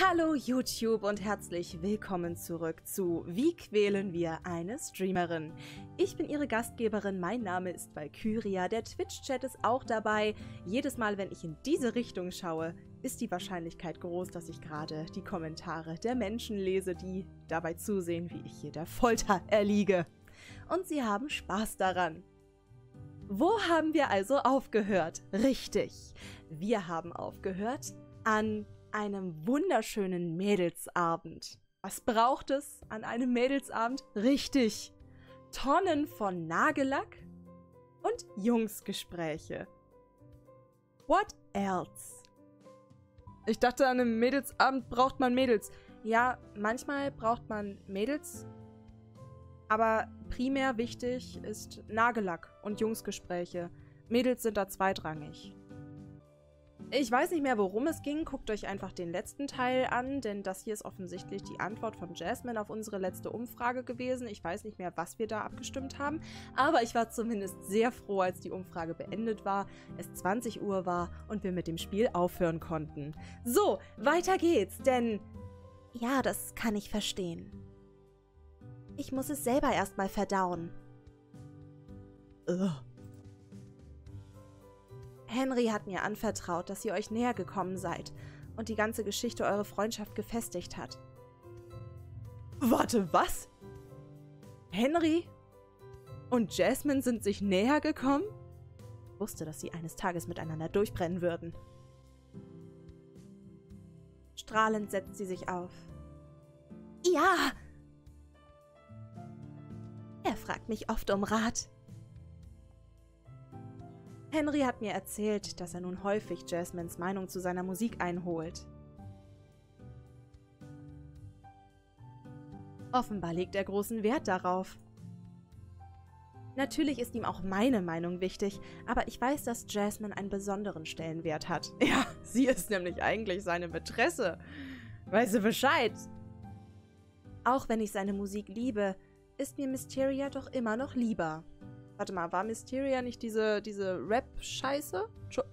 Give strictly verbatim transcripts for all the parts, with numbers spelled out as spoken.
Hallo YouTube und herzlich willkommen zurück zu Wie quälen wir eine Streamerin? Ich bin ihre Gastgeberin, mein Name ist Valkyria, der Twitch-Chat ist auch dabei. Jedes Mal, wenn ich in diese Richtung schaue, ist die Wahrscheinlichkeit groß, dass ich gerade die Kommentare der Menschen lese, die dabei zusehen, wie ich hier der Folter erliege. Und sie haben Spaß daran. Wo haben wir also aufgehört? Richtig, wir haben aufgehört an einem wunderschönen Mädelsabend. Was braucht es an einem Mädelsabend? Richtig, Tonnen von Nagellack und Jungsgespräche. What else? Ich dachte, an einem Mädelsabend braucht man Mädels. Ja, manchmal braucht man Mädels, aber primär wichtig ist Nagellack und Jungsgespräche. Mädels sind da zweitrangig. Ich weiß nicht mehr, worum es ging. Guckt euch einfach den letzten Teil an, denn das hier ist offensichtlich die Antwort von Jasmine auf unsere letzte Umfrage gewesen. Ich weiß nicht mehr, was wir da abgestimmt haben, aber ich war zumindest sehr froh, als die Umfrage beendet war, es zwanzig Uhr war und wir mit dem Spiel aufhören konnten. So, weiter geht's, denn ja, das kann ich verstehen. Ich muss es selber erstmal verdauen. Ugh. Henry hat mir anvertraut, dass ihr euch näher gekommen seid und die ganze Geschichte eure Freundschaft gefestigt hat. Warte, was? Henry und Jasmine sind sich näher gekommen? Ich wusste, dass sie eines Tages miteinander durchbrennen würden. Strahlend setzt sie sich auf. Ja! Er fragt mich oft um Rat. Henry hat mir erzählt, dass er nun häufig Jasmines Meinung zu seiner Musik einholt. Offenbar legt er großen Wert darauf. Natürlich ist ihm auch meine Meinung wichtig, aber ich weiß, dass Jasmine einen besonderen Stellenwert hat. Ja, sie ist nämlich eigentlich seine Mätresse. Weißt du Bescheid? Auch wenn ich seine Musik liebe, ist mir Mysteria doch immer noch lieber. Warte mal, war Mysteria nicht diese, diese Rap-Scheiße?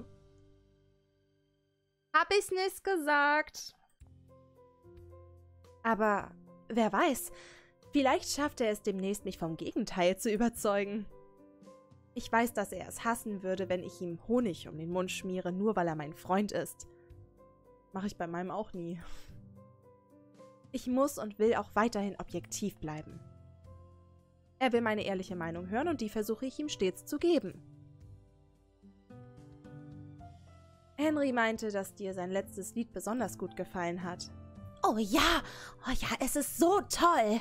Hab ich's nicht gesagt. Aber wer weiß, vielleicht schafft er es demnächst, mich vom Gegenteil zu überzeugen. Ich weiß, dass er es hassen würde, wenn ich ihm Honig um den Mund schmiere, nur weil er mein Freund ist. Mache ich bei meinem auch nie. Ich muss und will auch weiterhin objektiv bleiben. Er will meine ehrliche Meinung hören und die versuche ich ihm stets zu geben. Henry meinte, dass dir sein letztes Lied besonders gut gefallen hat. Oh ja, oh ja, es ist so toll.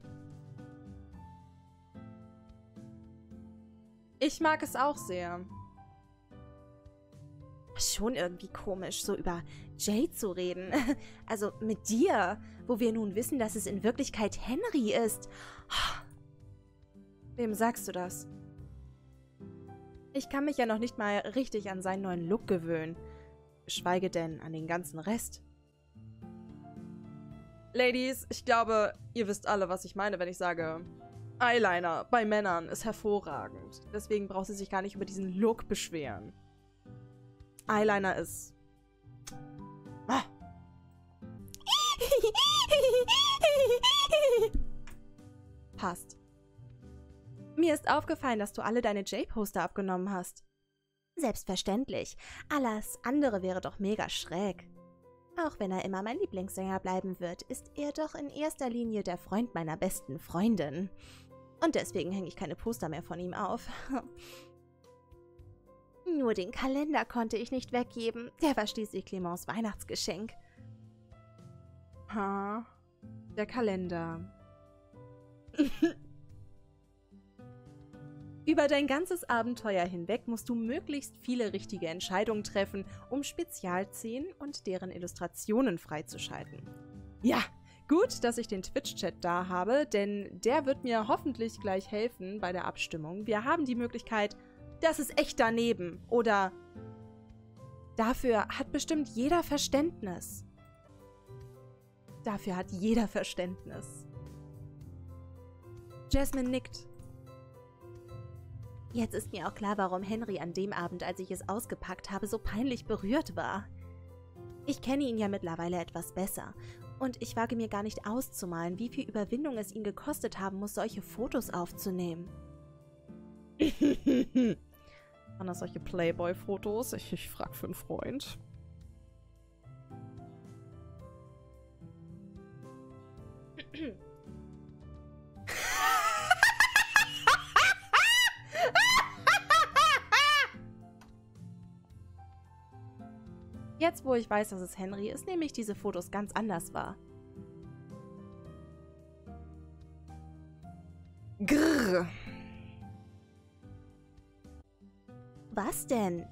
Ich mag es auch sehr. Schon irgendwie komisch, so über Jay zu reden. Also mit dir, wo wir nun wissen, dass es in Wirklichkeit Henry ist. Wem sagst du das? Ich kann mich ja noch nicht mal richtig an seinen neuen Look gewöhnen. Geschweige denn an den ganzen Rest. Ladies, ich glaube, ihr wisst alle, was ich meine, wenn ich sage, Eyeliner bei Männern ist hervorragend. Deswegen braucht sie sich gar nicht über diesen Look beschweren. Eyeliner ist... Ah. Passt. Mir ist aufgefallen, dass du alle deine J-Poster abgenommen hast. Selbstverständlich. Alles andere wäre doch mega schräg. Auch wenn er immer mein Lieblingssänger bleiben wird, ist er doch in erster Linie der Freund meiner besten Freundin. Und deswegen hänge ich keine Poster mehr von ihm auf. Nur den Kalender konnte ich nicht weggeben. Der war schließlich Clemens Weihnachtsgeschenk. Ha, der Kalender. Über dein ganzes Abenteuer hinweg musst du möglichst viele richtige Entscheidungen treffen, um Spezialszenen und deren Illustrationen freizuschalten. Ja, gut, dass ich den Twitch-Chat da habe, denn der wird mir hoffentlich gleich helfen bei der Abstimmung. Wir haben die Möglichkeit, das ist echt daneben oder dafür hat bestimmt jeder Verständnis. Dafür hat jeder Verständnis. Jasmine nickt. Jetzt ist mir auch klar, warum Henry an dem Abend, als ich es ausgepackt habe, so peinlich berührt war. Ich kenne ihn ja mittlerweile etwas besser. Und ich wage mir gar nicht auszumalen, wie viel Überwindung es ihn gekostet haben muss, solche Fotos aufzunehmen. Waren das solche Playboy-Fotos? Ich, ich frag für einen Freund. Jetzt, wo ich weiß, dass es Henry ist, nehme ich diese Fotos ganz anders wahr. Grrr. Was denn?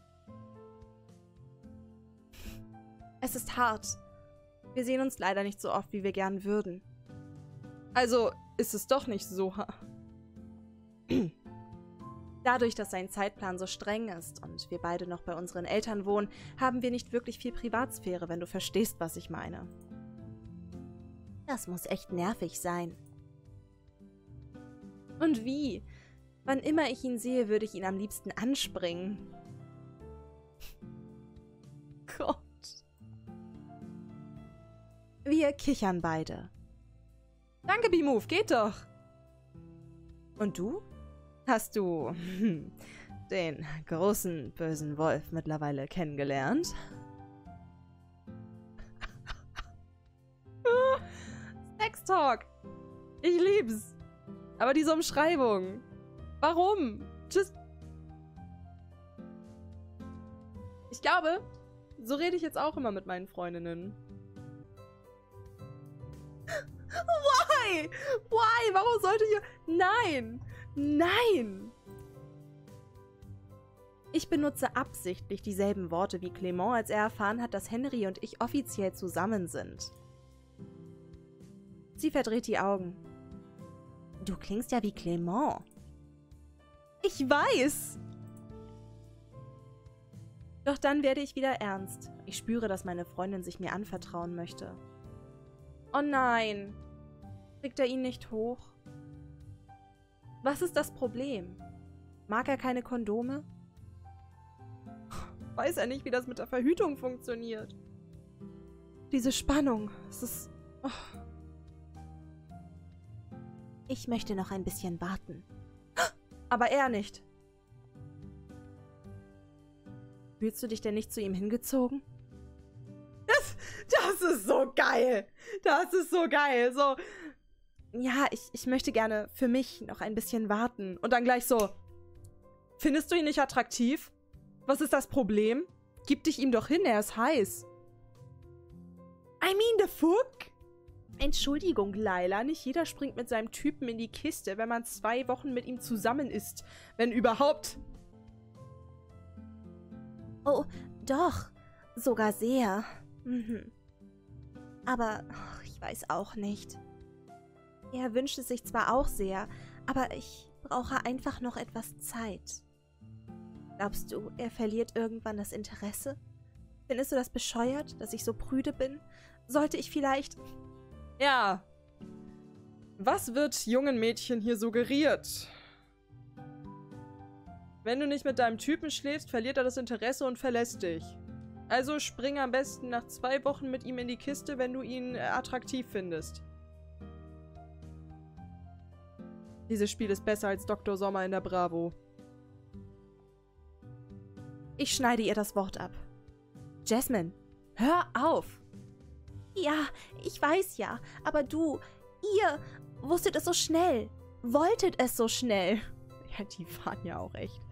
Es ist hart. Wir sehen uns leider nicht so oft, wie wir gern würden. Also ist es doch nicht so hart. Dadurch, dass sein Zeitplan so streng ist und wir beide noch bei unseren Eltern wohnen, haben wir nicht wirklich viel Privatsphäre, wenn du verstehst, was ich meine. Das muss echt nervig sein. Und wie? Wann immer ich ihn sehe, würde ich ihn am liebsten anspringen. Gott. Wir kichern beide. Danke, B-Move, geht doch. Und du? Hast du hm, den großen, bösen Wolf mittlerweile kennengelernt? Sex Talk. Ich lieb's. Aber diese Umschreibung. Warum? Tschüss. Ich glaube, so rede ich jetzt auch immer mit meinen Freundinnen. Why? Why? Warum sollte ihr... Nein! Nein! Ich benutze absichtlich dieselben Worte wie Clement, als er erfahren hat, dass Henry und ich offiziell zusammen sind. Sie verdreht die Augen. Du klingst ja wie Clement. Ich weiß! Doch dann werde ich wieder ernst. Ich spüre, dass meine Freundin sich mir anvertrauen möchte. Oh nein! Kriegt er ihn nicht hoch? Was ist das Problem? Mag er keine Kondome? Weiß er nicht, wie das mit der Verhütung funktioniert. Diese Spannung, es ist... Oh. Ich möchte noch ein bisschen warten. Aber er nicht. Fühlst du dich denn nicht zu ihm hingezogen? Das, das ist so geil. Das ist so geil. So, ja, ich, ich möchte gerne für mich noch ein bisschen warten. Und dann gleich so, findest du ihn nicht attraktiv? Was ist das Problem? Gib dich ihm doch hin, er ist heiß. I mean the fuck? Entschuldigung, Laila, nicht jeder springt mit seinem Typen in die Kiste, wenn man zwei Wochen mit ihm zusammen ist. Wenn überhaupt. Oh, doch. Sogar sehr. Mhm. Aber ach, ich weiß auch nicht. Er wünscht es sich zwar auch sehr, aber ich brauche einfach noch etwas Zeit. Glaubst du, er verliert irgendwann das Interesse? Findest du das bescheuert, dass ich so prüde bin? Sollte ich vielleicht... Ja. Was wird jungen Mädchen hier suggeriert? Wenn du nicht mit deinem Typen schläfst, verliert er das Interesse und verlässt dich. Also spring am besten nach zwei Wochen mit ihm in die Kiste, wenn du ihn attraktiv findest. Dieses Spiel ist besser als Doktor Sommer in der Bravo. Ich schneide ihr das Wort ab. Jasmine, hör auf! Ja, ich weiß ja, aber du, ihr wusstet es so schnell, wolltet es so schnell. Ja, die waren ja auch echt.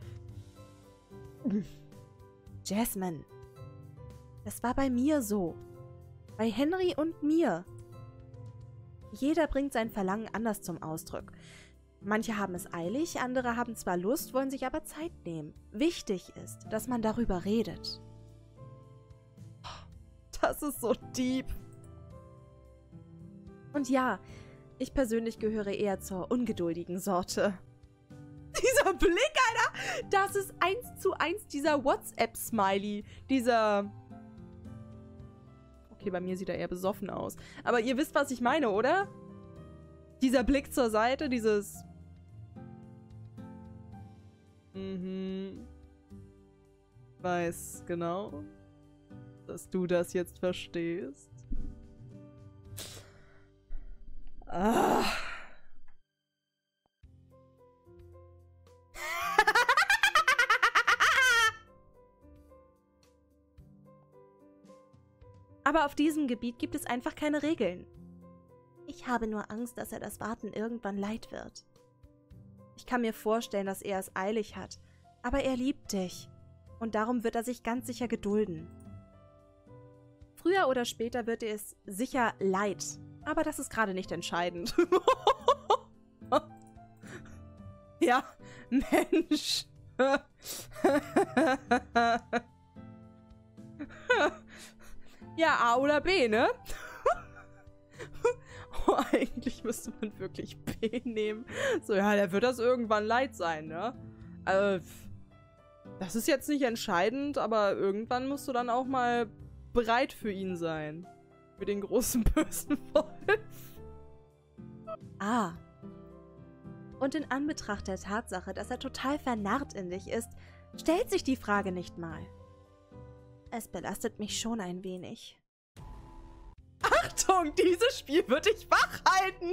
Jasmine, das war bei mir so. Bei Henry und mir. Jeder bringt sein Verlangen anders zum Ausdruck. Manche haben es eilig, andere haben zwar Lust, wollen sich aber Zeit nehmen. Wichtig ist, dass man darüber redet. Das ist so deep. Und ja, ich persönlich gehöre eher zur ungeduldigen Sorte. Dieser Blick, Alter! Das ist eins zu eins dieser WhatsApp-Smiley. Dieser... Okay, bei mir sieht er eher besoffen aus. Aber ihr wisst, was ich meine, oder? Dieser Blick zur Seite, dieses... Mhm. Weiß, genau. dass du das jetzt verstehst. Ah. Aber auf diesem Gebiet gibt es einfach keine Regeln. Ich habe nur Angst, dass er das Warten irgendwann leid wird. Ich kann mir vorstellen, dass er es eilig hat, aber er liebt dich. Und darum wird er sich ganz sicher gedulden. Früher oder später wird er es sicher leid, aber das ist gerade nicht entscheidend. Ja, Mensch. Ja, A oder B, ne? Oh, eigentlich müsste man wirklich B nehmen. So, ja, der wird das irgendwann leid sein, ne? Also, das ist jetzt nicht entscheidend, aber irgendwann musst du dann auch mal bereit für ihn sein. Für den großen bösen Wolf. Ah. Und in Anbetracht der Tatsache, dass er total vernarrt in dich ist, stellt sich die Frage nicht mal. Es belastet mich schon ein wenig. Achtung, dieses Spiel wird dich wach halten.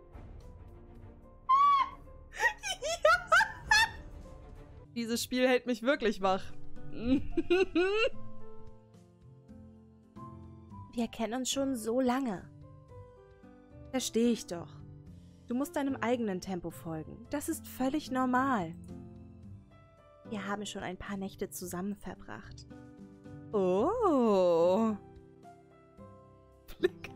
Ja. Dieses Spiel hält mich wirklich wach. Wir kennen uns schon so lange. Verstehe ich doch. Du musst deinem eigenen Tempo folgen. Das ist völlig normal. Wir haben schon ein paar Nächte zusammen verbracht. Oh. Blick.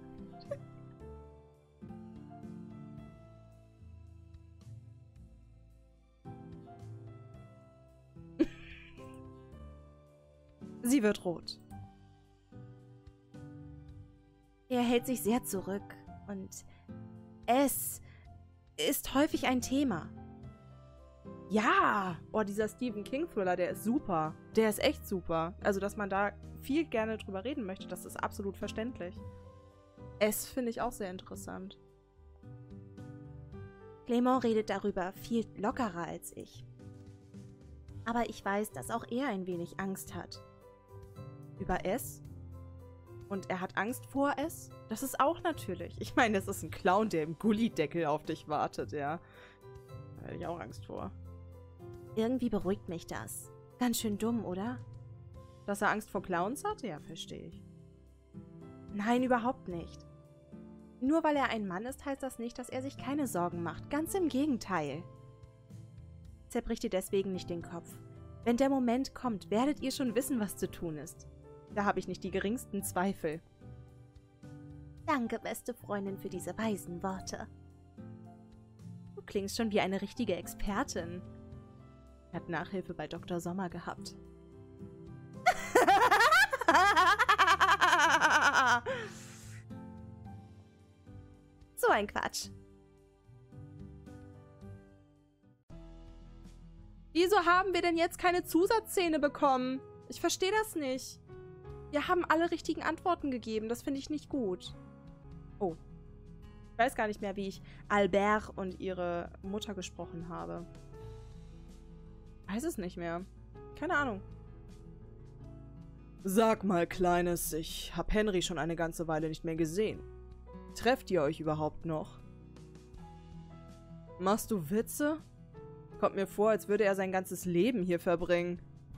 Sie wird rot. Er hält sich sehr zurück und es ist häufig ein Thema. Ja! Oh, dieser Stephen King-Thriller, der ist super. Der ist echt super. Also, dass man da viel gerne drüber reden möchte, das ist absolut verständlich. Es finde ich auch sehr interessant. Clément redet darüber viel lockerer als ich. Aber ich weiß, dass auch er ein wenig Angst hat. Über es? Und er hat Angst vor es? Das ist auch natürlich. Ich meine, das ist ein Clown, der im Gullideckel auf dich wartet, ja. Da hätte ich auch Angst vor. Irgendwie beruhigt mich das. Ganz schön dumm, oder? Dass er Angst vor Clowns hat? Ja, verstehe ich. Nein, überhaupt nicht. Nur weil er ein Mann ist, heißt das nicht, dass er sich keine Sorgen macht. Ganz im Gegenteil. Zerbrich dir deswegen nicht den Kopf. Wenn der Moment kommt, werdet ihr schon wissen, was zu tun ist. Da habe ich nicht die geringsten Zweifel. Danke, beste Freundin, für diese weisen Worte. Du klingst schon wie eine richtige Expertin. Er hat Nachhilfe bei Doktor Sommer gehabt. So ein Quatsch. Wieso haben wir denn jetzt keine Zusatzszene bekommen? Ich verstehe das nicht. Wir haben alle richtigen Antworten gegeben. Das finde ich nicht gut. Oh. Ich weiß gar nicht mehr, wie ich Albert und ihre Mutter gesprochen habe. Weiß es nicht mehr. Keine Ahnung. Sag mal, Kleines, ich hab Henry schon eine ganze Weile nicht mehr gesehen. Trefft ihr euch überhaupt noch? Machst du Witze? Kommt mir vor, als würde er sein ganzes Leben hier verbringen.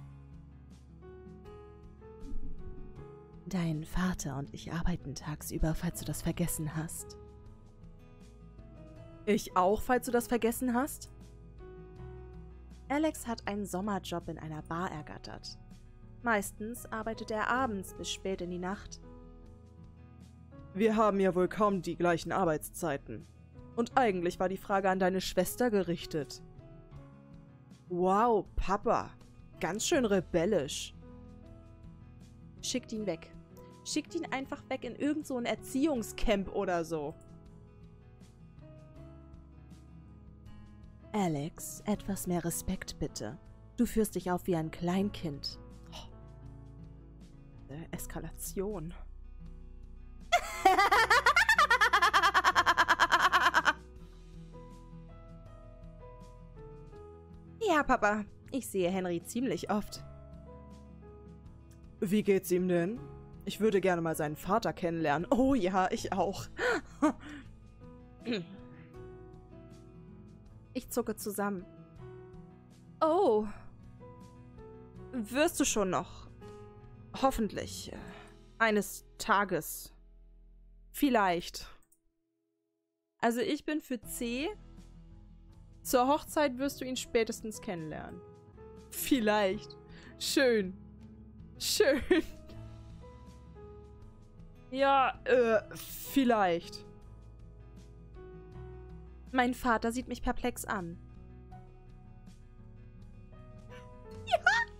Dein Vater und ich arbeiten tagsüber, falls du das vergessen hast. Ich auch, falls du das vergessen hast? Alex hat einen Sommerjob in einer Bar ergattert. Meistens arbeitet er abends bis spät in die Nacht. Wir haben ja wohl kaum die gleichen Arbeitszeiten. Und eigentlich war die Frage an deine Schwester gerichtet. Wow, Papa. Ganz schön rebellisch. Schickt ihn weg. Schickt ihn einfach weg in irgend so ein Erziehungscamp oder so. Alex, etwas mehr Respekt bitte. Du führst dich auf wie ein Kleinkind. Oh. Äh, Eskalation. Ja, Papa. Ich sehe Henry ziemlich oft. Wie geht's ihm denn? Ich würde gerne mal seinen Vater kennenlernen. Oh ja, ich auch. Ich zucke zusammen. Oh. Wirst du schon noch. Hoffentlich. Eines Tages. Vielleicht. Also ich bin für C. Zur Hochzeit wirst du ihn spätestens kennenlernen. Vielleicht. Schön. Schön. Ja, äh, vielleicht. Mein Vater sieht mich perplex an. Ja.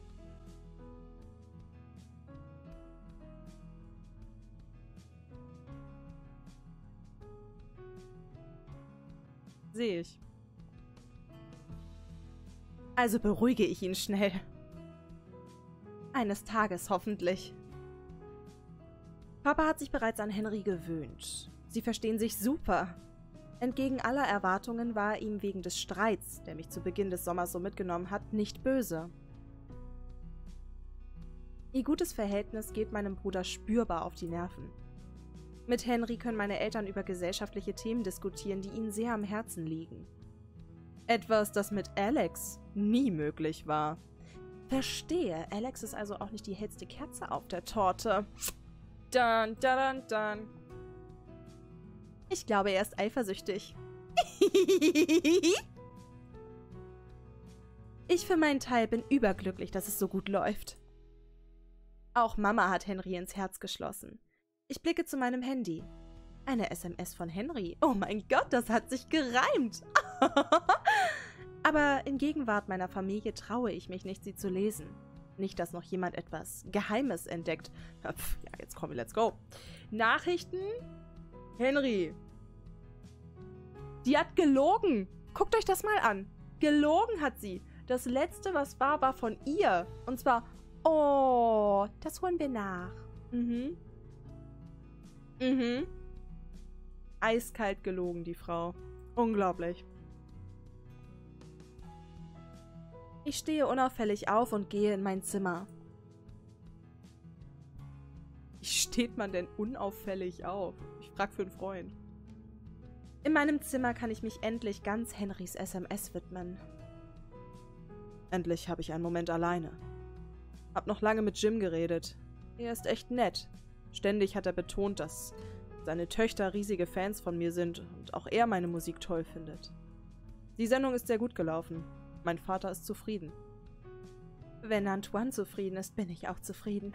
Sehe ich. Also beruhige ich ihn schnell. Eines Tages hoffentlich. Papa hat sich bereits an Henry gewöhnt. Sie verstehen sich super. Entgegen aller Erwartungen war er ihm wegen des Streits, der mich zu Beginn des Sommers so mitgenommen hat, nicht böse. Ihr gutes Verhältnis geht meinem Bruder spürbar auf die Nerven. Mit Henry können meine Eltern über gesellschaftliche Themen diskutieren, die ihnen sehr am Herzen liegen. Etwas, das mit Alex nie möglich war. Verstehe, Alex ist also auch nicht die hellste Kerze auf der Torte. Dun, dun, dun, dun. Ich glaube, er ist eifersüchtig. Ich für meinen Teil bin überglücklich, dass es so gut läuft. Auch Mama hat Henry ins Herz geschlossen. Ich blicke zu meinem Handy. Eine S M S von Henry. Oh mein Gott, das hat sich gereimt. Aber in Gegenwart meiner Familie traue ich mich nicht, sie zu lesen. Nicht, dass noch jemand etwas Geheimes entdeckt. Pff, ja, jetzt komm, let's go. Nachrichten? Henry. Die hat gelogen. Guckt euch das mal an. Gelogen hat sie. Das Letzte, was war, war von ihr. Und zwar, oh, das holen wir nach. Mhm. Mhm. Eiskalt gelogen, die Frau. Unglaublich. Ich stehe unauffällig auf und gehe in mein Zimmer. Wie steht man denn unauffällig auf? Ich frage für einen Freund. In meinem Zimmer kann ich mich endlich ganz Henrys S M S widmen. Endlich habe ich einen Moment alleine. Hab noch lange mit Jim geredet. Er ist echt nett. Ständig hat er betont, dass seine Töchter riesige Fans von mir sind und auch er meine Musik toll findet. Die Sendung ist sehr gut gelaufen. Mein Vater ist zufrieden. Wenn Antoine zufrieden ist, bin ich auch zufrieden.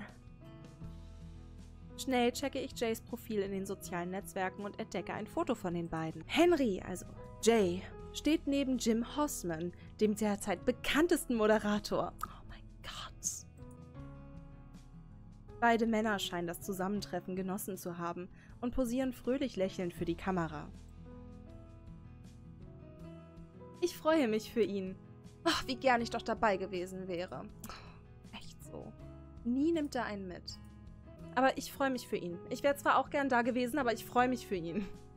Schnell checke ich Jays Profil in den sozialen Netzwerken und entdecke ein Foto von den beiden. Henry, also Jay, steht neben Jim Hossman, dem derzeit bekanntesten Moderator. Oh mein Gott. Beide Männer scheinen das Zusammentreffen genossen zu haben und posieren fröhlich lächelnd für die Kamera. Ich freue mich für ihn. Ach, wie gern ich doch dabei gewesen wäre. Echt so. Nie nimmt er einen mit. Aber ich freue mich für ihn. Ich wäre zwar auch gern da gewesen, aber ich freue mich für ihn.